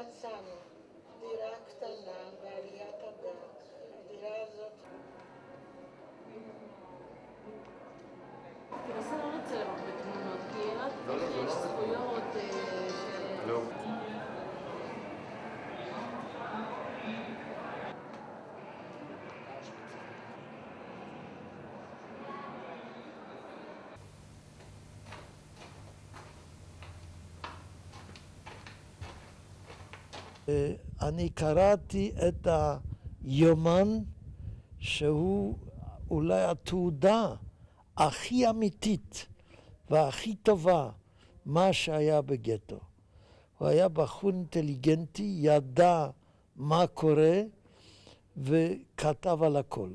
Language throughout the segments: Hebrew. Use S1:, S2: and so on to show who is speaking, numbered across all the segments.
S1: מצאנו דירה קטנה בעליית הגג. הדירה הזאת...
S2: תנסה לא לצלם הרבה תמונות, כי רק יש זכויות
S3: לא.
S4: אני קראתי את היומן שהוא אולי התעודה הכי אמיתית והכי טובה מה שהיה בגטו. הוא היה בחור אינטליגנטי, ידע מה קורה וכתב על הכל.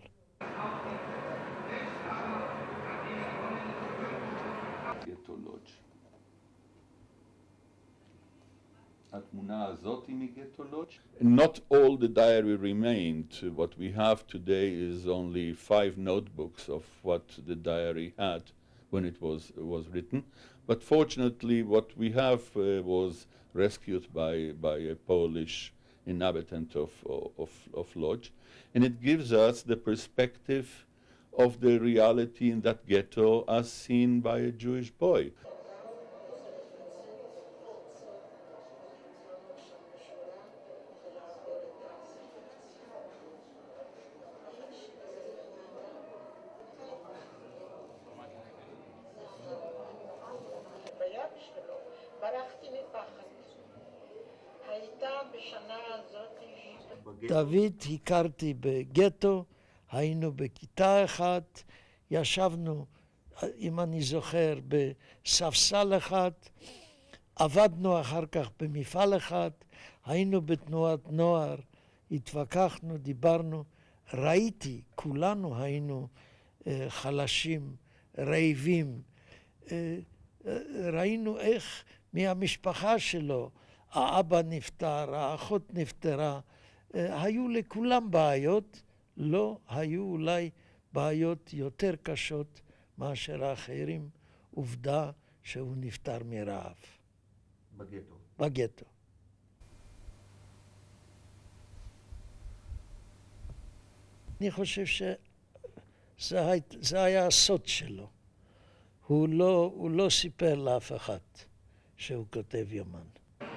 S3: התמונה הזאת היא מגטו לודג'. Not all the diary remained. What we have today is only 5 notebooks of what the diary had when it was written. But fortunately what we have was rescued by a Polish inhabitant of Lodz. And it gives us the perspective of the reality in that ghetto as seen by a Jewish boy.
S1: ברחתי מפחד. הייתה בשנה הזאת...
S4: דוד הכרתי בגטו, היינו בכיתה אחת, ישבנו, אם אני זוכר, בספסל אחד, עבדנו אחר כך במפעל אחד, היינו בתנועת נוער, התווכחנו, דיברנו, ראיתי, כולנו היינו חלשים, רעבים, ראינו איך מהמשפחה שלו, האבא נפטר, האחות נפטרה, היו לכולם בעיות, לא היו אולי בעיות יותר קשות מאשר האחרים, עובדה שהוא נפטר מרעב.
S3: בגטו.
S4: בגטו. אני חושב שזה היה הסוד שלו. הוא לא סיפר לאף אחד שהוא כותב יומן.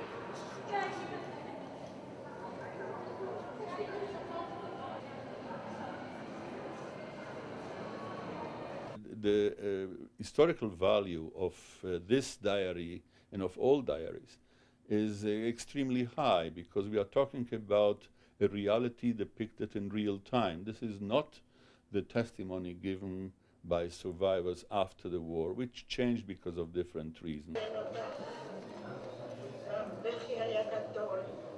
S3: The historical value of this diary and of all diaries is extremely high because we are talking about a reality depicted in real time. This is not the testimony given by survivors after the war, which changed because of different reasons.
S1: הבכי היה גדול.